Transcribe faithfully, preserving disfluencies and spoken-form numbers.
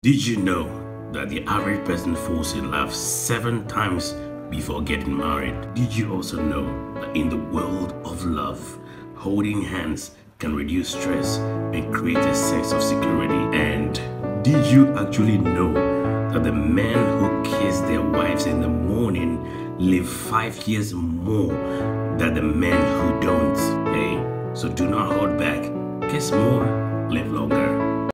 Did you know that the average person falls in love seven times before getting married? Did you also know that in the world of love, holding hands can reduce stress and create a sense of security? And did you actually know that the men who kiss their wives in the morning live five years more than the men who don't? Hey, so do not hold back. Kiss more, live longer.